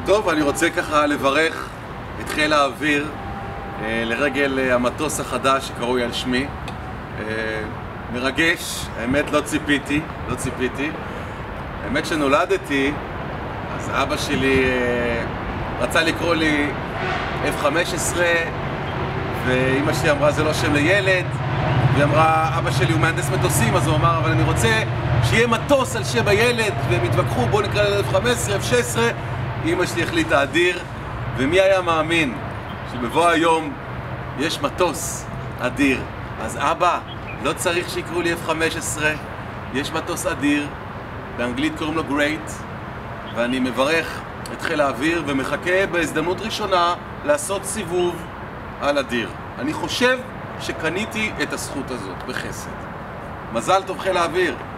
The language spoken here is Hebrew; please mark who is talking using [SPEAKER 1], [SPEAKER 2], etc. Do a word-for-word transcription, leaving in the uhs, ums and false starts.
[SPEAKER 1] טוב, אני רוצה ככה לברך את חיל האוויר אה, לרגל אה, המטוס החדש שקרוי על שמי. אה, מרגש, האמת לא ציפיתי, לא ציפיתי. האמת שנולדתי, אז אבא שלי אה, רצה לקרוא לי אף חמש עשרה, ואמא שלי אמרה זה לא שם לילד, והיא אמרה אבא שלי הוא מהנדס מטוסים, אז הוא אמר אבל אני רוצה שיהיה מטוס על שם הילד, והם התווכחו בואו נקרא לילד אף חמש עשרה, אף שש עשרה. אמא שלי החליטה אדיר, ומי היה מאמין שבבוא היום יש מטוס אדיר. אז אבא, לא צריך שיקראו לי אף חמש עשרה, יש מטוס אדיר, באנגלית קוראים לו גרייט, ואני מברך את חיל האוויר ומחכה בהזדמנות ראשונה לעשות סיבוב על אדיר. אני חושב שקניתי את הזכות הזאת בחסד. מזל טוב חיל האוויר.